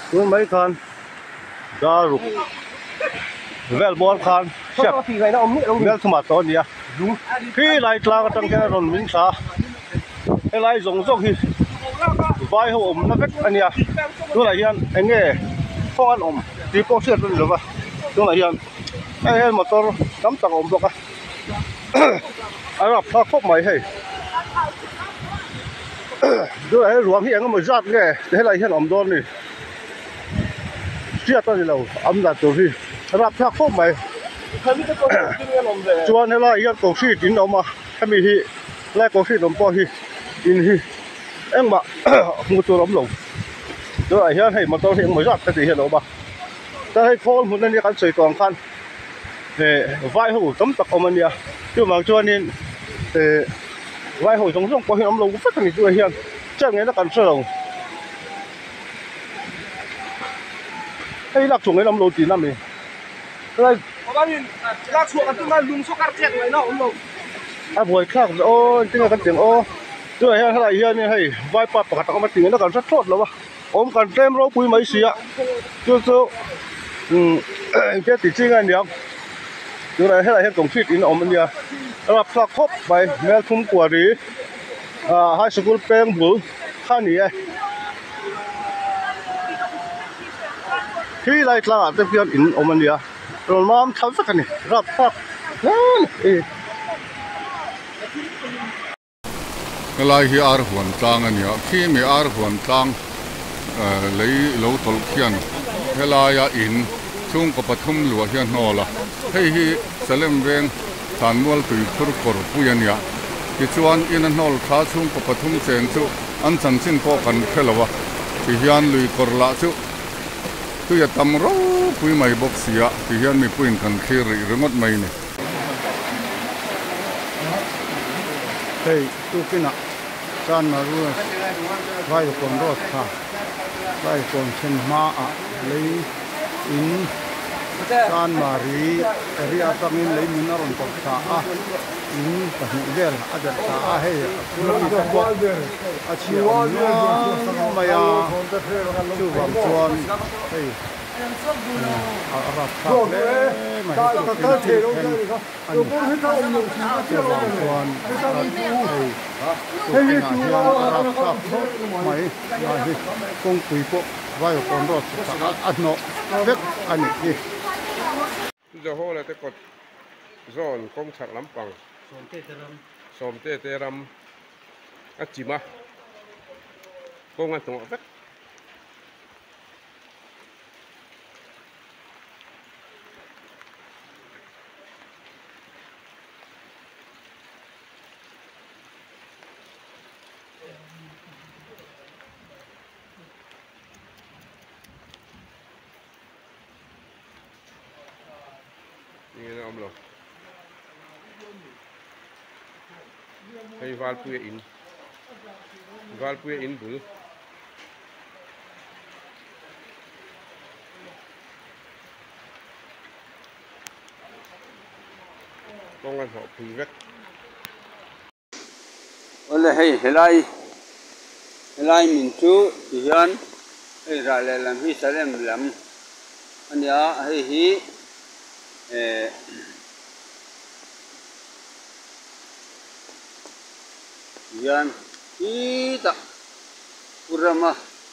tuôn mấy con ra rục vel bol khan chef vel tomato nia khi lại tlang tang cái ron min sa cái lại zong zong hi vai ho om na vek ania tu la hian enge phong an om ti po siat ron lova tu la hian ai motor tam tak om boka arab thak khop mai hei tu la ruang hi enge mo zat nge te lai hian om don ni siat ta ni lo am da tu hi arab thak khop mai chuan hela hian ko si tin oma kami hi lai ko si nom po hi in hi em mà muaตัวล้มลงตัวไอ้เหี้ยให้มันต้องเห็นเหมือนรักแต่ที่เห็นเอาบ้าแต่ให้พอมันนั่นเนี่ยกันสวยกองคันไฟหูต้มตักเอามันเนี่ยที่บางช่วงนี้ไฟหูตรงพอเห็นล้มลงก็ฟัดกันอีกตัวเหี้ยเจ้าเงี้ยนักการเสื่อมให้รักชงให้ล้มลงตีน้ำนี่อะไรเพราะว่านี่รักชงกันต้องการลุงสกัดแจกเลยเนาะล้มลงไอ้บวยข้าวโอ้จริงๆกันเสียงโอ้ตัวเฮียอะไรเฮียนี่ให้ไว้ปัดปากตะกมาติงแล้วกันสักทอดแล้ววะอมกันเต็มเราปุยไม่เสียจู่ๆแค่ติดจริงอันเดียวตัวอะไรให้อะไรให้ตรงฟิตอินอมมันเดียวรับสักครบไปแม่ทุ่มกว่าดีให้สกุลแป้งบุ๋ข้านี่ที่ไรกลางแต่เพียงอินอมมันเดียวเราน้ำทำสักกันนี่รับสักนั่น cái lai hi ar huan tlang ania khi mi ar huan tlang lấy lo tol khian cái lai a in chung ko pathum lua hian hnola hei hi salem veng than mual tui khur kor puyania ki chuan in an hnol kha chung ko pathum chen chu an chan chin ko kan khelawa ki hian lui kor la chu tu ya tam ro pui mai box sia ki hian mi puin kan khiri remote mai ni hey tu kina chan na ru vai kon ro tha vai kon chen ma a lei in chan ma ri ria tangin lei min ron kon tha a in ta hu del a da tha a he a chi a ma ya chu wang chuan hey công quỷ bộ vai con rót ăn nó vết ăn gì giờ hôm nay cái cột giòn công trạng lắm bằng xóm tê tê ram ăn chim à công ăn tụng vết như ông lo hay val puya in bul con ăn họ pui vét ole hey helai min chu hian hey ra le lam hi salem lam ania hey hi yan ita urama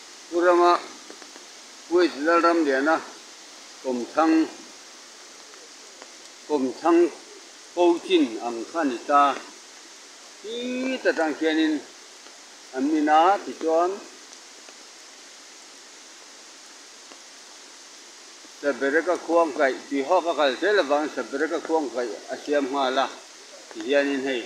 wait laram dia na kom thang câu chin ang khanita ita tang kianin amina ti chuan sabereka khuang kai ti ho ka kal tel wang sabereka khuang kai asiam nga la hianin hei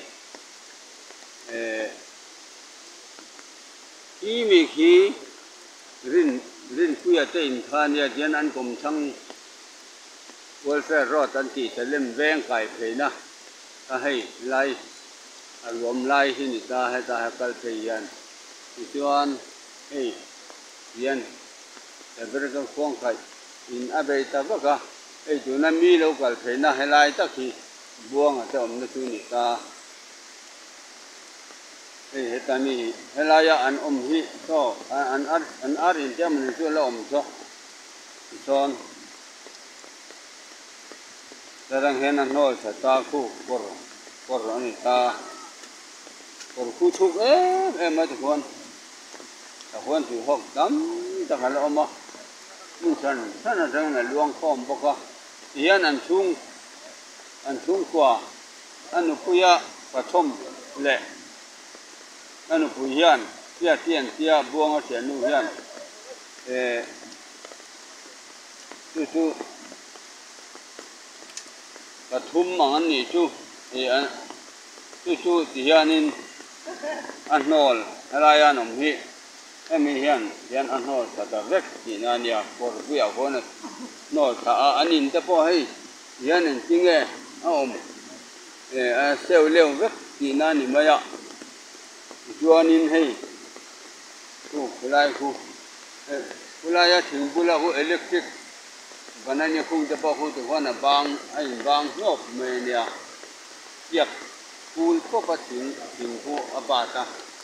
i mi khi rin puya te in khania dian an kom thang welfare road an ti salem veng kai pheina a hei lai alwam lai hi ni ta ha kal pheian ti chuan hei dian sabereka khuang kai in abe ta baka ei tu na mi lo kal pheina helai ta khi buang ate om na chu ni ta hetani helaya an hi so an ar in jam ni chu la so son darang hen an no sa ta khu kor ani ta kor khu thuk ma tu kon ta kon tu hok dam ta hala oma mun san rang na luang khom boka hian an chung kwa anu puya pathom le anu puyan tia tian tia buang a sian nu hian chu pathum mangan ni chu chu ti hianin an nol alaya nom hi emi hian an nol sa ta vek ti na nia por puya kona nol tha anin te po hei hian an tinge a om a seu leu vek ti na ni maya chuanin hei ku kulaya thing bula ku electric bananya khung te po khu te hona bang nop me nia yak kul ko pa thing ku abata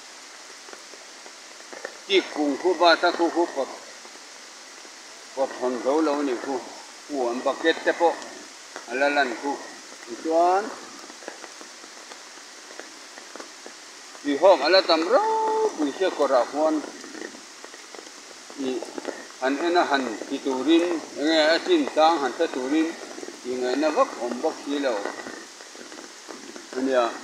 ki kung khu bata khu pot hon go lo ni khu an bucket te po alalan khu chuan di hom ala tamro puise kora hon i an ena han titurin nge asin tang han ta turin i nge na vak om bak hi lo ania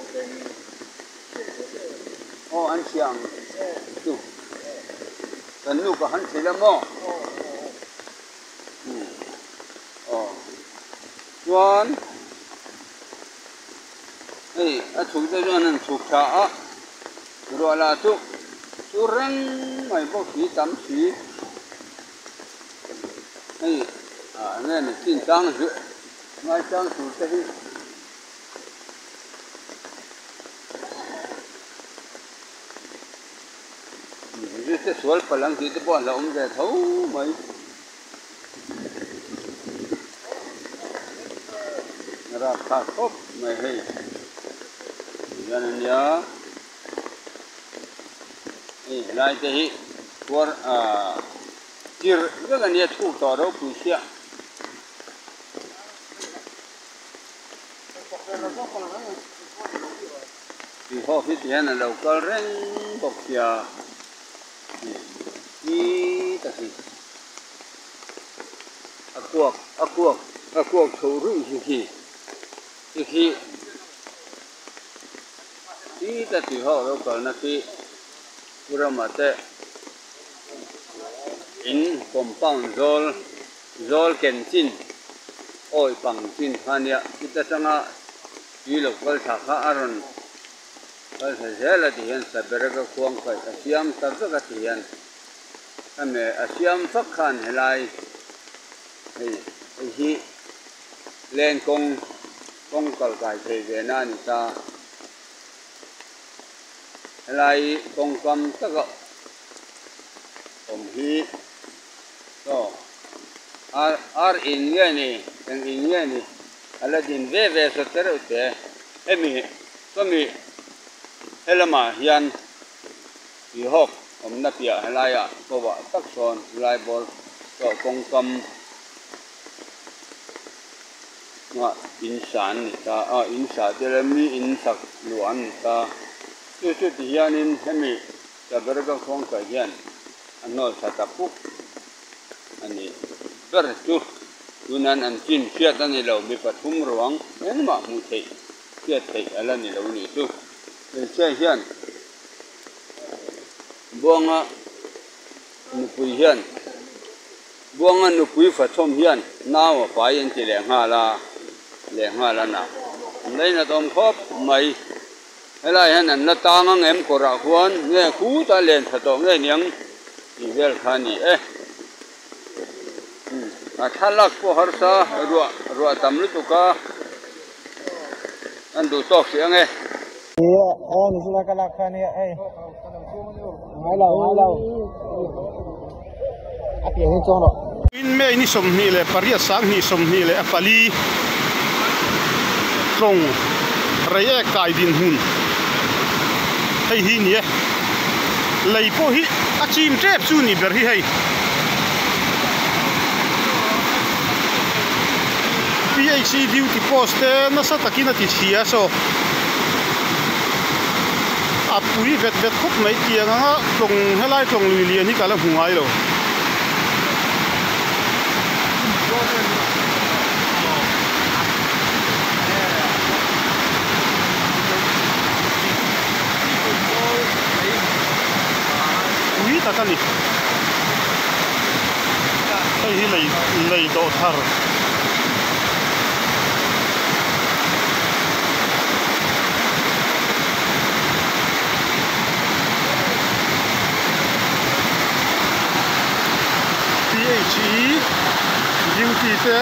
o an siang tu kan nu ka han sila mo chuan ei a chuk te chuan an chuk tha a ruala chu reng mai bo khi tam si ei nghe ni tin tang ju ngai tang su te hi ni te sual palang ti te po la de thau mai ra kha khop mai hei ya lai te hi por tir ga ni thu to ro pu sia thì họ biết thế là đầu có rèn bọc kia đi ta gì à cuộc thấu rụi khi đi ta thì họ đâu có là khi vừa mà thế in compound zol kenchin oi pang chin hania kita sanga ilok kal thakha aron kal hela tian saberga kuang kai asiam targa tian ame asiam fakhan helai hi len kong kal kai the ve na ni ta helai kong kam taka om hi so ar in nge ni ala din ve so tere te emi so mi helama hian hi hok om na pia helaya ko wa tak son lai bol so kong kam nga insan ni ta insa tere mi insak luan ni ta chu ti hianin hemi saberga khong ka hian anol satapuk ani ber tu tunan an chin fiat ani lo mi pathum ruang en ma mu thei fiat thei ala ni lo ni tu che hian buanga nu pui hian buanga nu pui pathum hian nawa pa yen ti le nga la na nei na dom khop mai helai han an la tang ang em ko ra huan nge khu ta len tha to nge niang i vel khani thalak po harsa ruwa tamlu tuka an du tok si ange ni sila kalak khani ngai lau api hin chong lo in me ni som ni le paria sang ni som ni le afali long reye kai din hun hay hi ni lei po hi a chim trep chu ni ber hi hei PHC duty post na sa takina ti chia so a pui vet khop mai tiang anga tlong helai tlong lui lian hi kala hungai lo ui ta ni ai hi lei do thar PHE duty te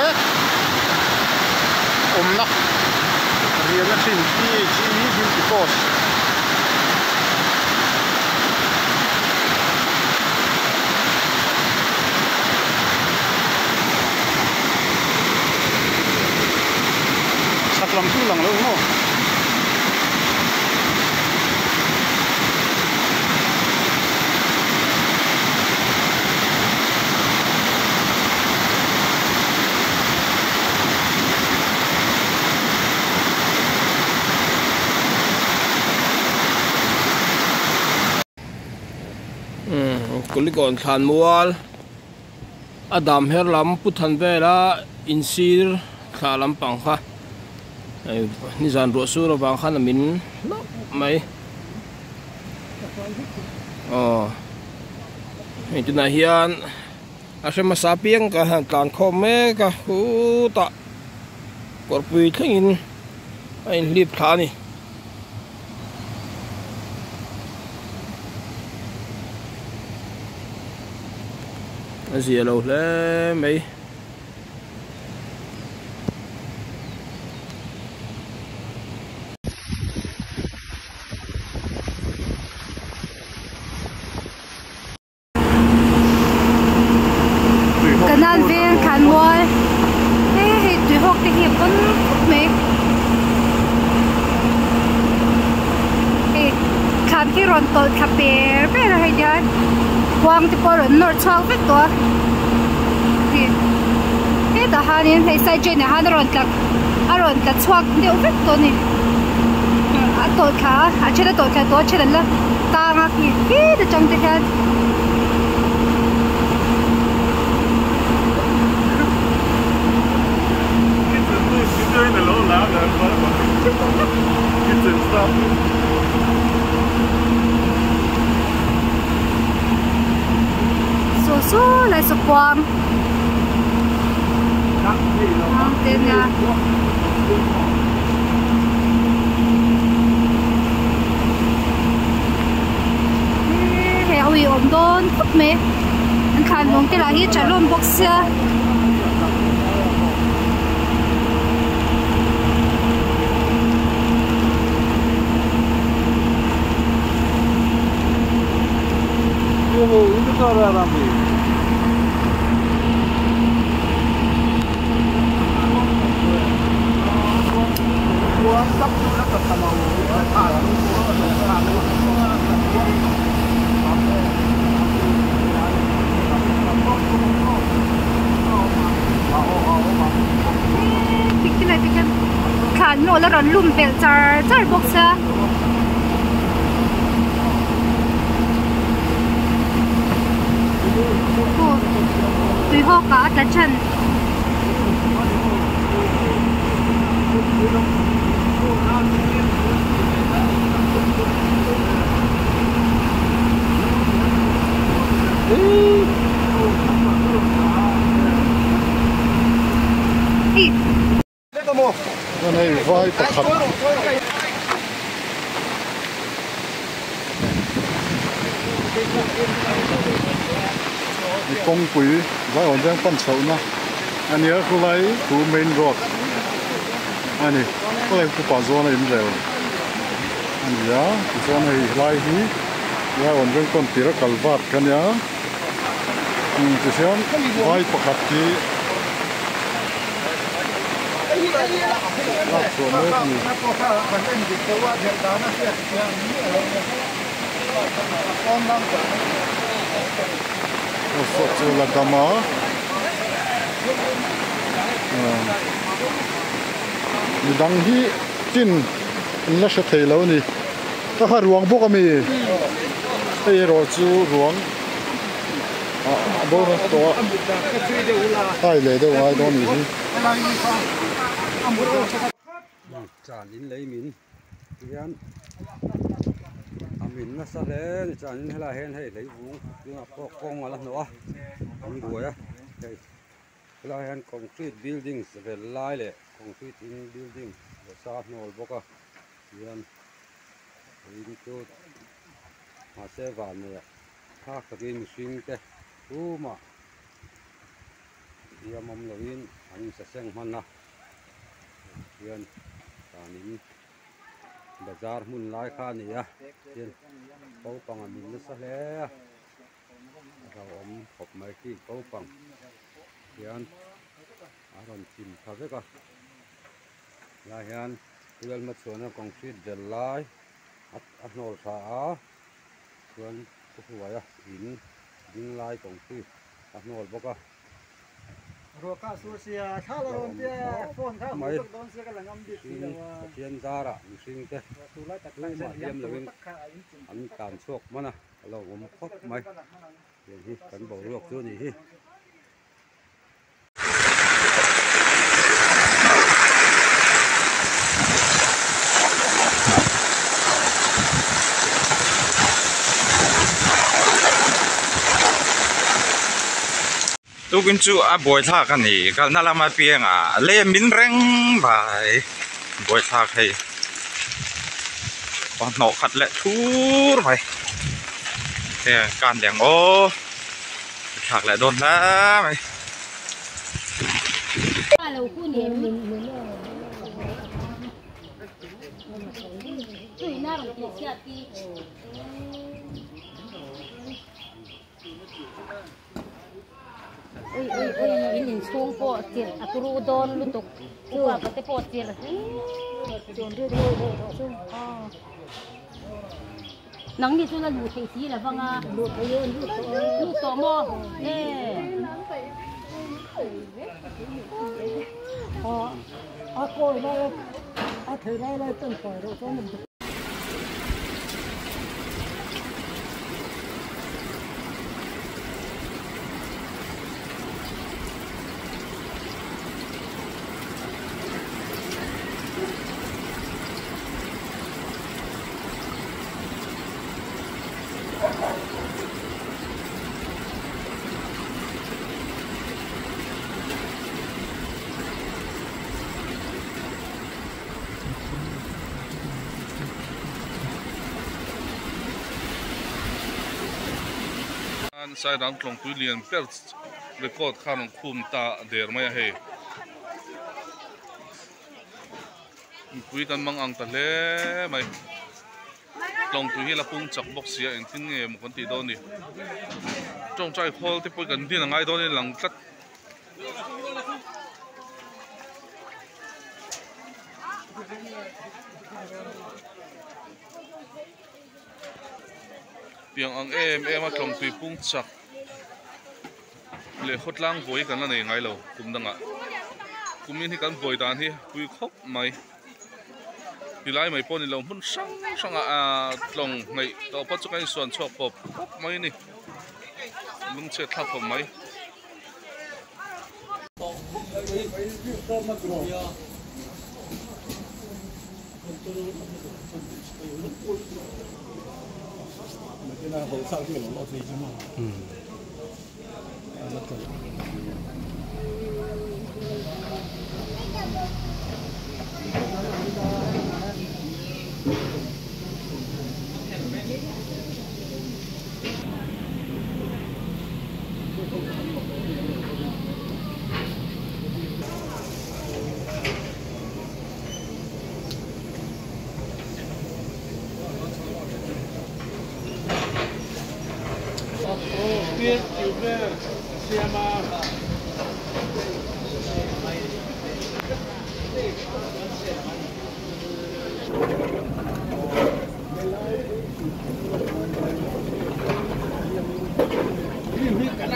omna rian a thin PHE duty post saklam tu lang lo mo kulikon than mual adam herlam puthan vela insir thalam pangkha ni zan ro su ro bang khan min mai itu na hian asema sapiang ka tlan khom me ka hu ta korpui thingin ain lip thani gì lâu lẽ mấy cái nan viên khán môi thế tùy học thì hiệp vẫn mấy khán khi rộn tội cà phê bây giờ hay chơi quang thì bỏ rộn nổi chọc với tôi thế đó hai nên thấy sai chuyện này hai rộn cả chọc đều với tôi nè tội cả chơi là tội cả tôi chơi là ta ngạc nhiên thế được trong thế hết số lại sụp quang tên nha heo bị ốm đôn cút mẹ anh khăn vùng cái là hết trả luôn bốc xe ini cara ramai. cái này cái khán nổ là đòn lùm bèn char bốc xe tùy họ cả cả chân cái này vai tập hợp công quỷ vai ổn định phân sầu na anh nhớ khu lấy khu main road anh này có lấy khu bảo zone này im rồi anh nhớ zone này lai hi vai ổn định con tira calvat cái nhớ thì xem vai tập hợp thì Hãy subscribe cho kênh Ghiền Mì Gõ để không bỏ lỡ những video hấp dẫn Sốt chú là cà má. Đằng hi tin nó sẽ thấy lâu nè. Ta har ruộng bốc ami. Đây rồi chú ruộng. Bố nó to. Hai lệ đâu ai đó nè. Chán in lấy mình. Yên. Mình nó sát lên chán in là hen hay lấy vùng. Nhưng mà có con mà làm nữa. Mình đuổi á. Đây. Là hen concrete buildings về lại lệ. Concrete in building. Và sát nồi bốc á. Yên. Ini masih banyak. Hak kaki musim ke, rumah. Dia memlawin angin seseng mana. Kian, kami bazar mulai kan ya. Kian, kau pangamin lesah Kau hop mai ki kau pang. Kian, aron tim kafe ka. Lahian, tual macam concrete jelai. At nol sa tuan kuya in ding lai kong ti at nol boka roka susia thala ron tia phone tha mu don sia kala ngam dit ti wa tian zara mising te tulai tak ma hiam lawin an kan sok mana lo om khop mai hi kan bo ruok chu ni hi tôi cũng chú bồi thác cái này cái nào làm việc lấy miếng răng bài bồi thác hay còn nọ khát lệ thú rồi thì can đèn ô thác lại đồn lá mày oi in sung po tir aturu don lutuk kuwa pate po tir chon ri sung nang ni chula lu thei si la wanga lu thei lu to mo a koi la a thei la ton koi ro so mun sai dang tlong tu lian per record khan khum ta der mai he pui kan mang ang ta le mai tlong tu hi la pung chak box sia en tin nge mo kan ti do ni trong chai khol te pui kan din ngai do ni lang tlat piang ang em a tlong tui pung chak le khotlang boi kan la nei ngai lo kum danga kumin hi kan boi dan hi pui khop mai hilai mai pon ni lo mun sang a tlong nei to pa chu kai suan chok pop mai ni lung che thak pop mai 现在好上去了，老水晶嘛。 边有个先吗？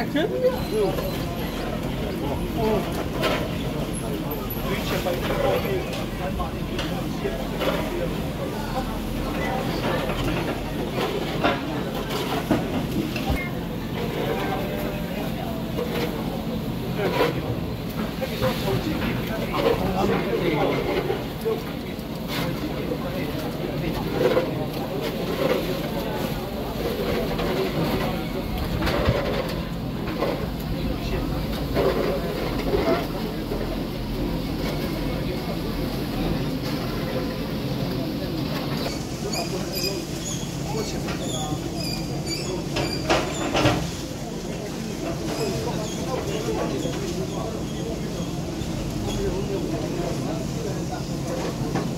Thank you.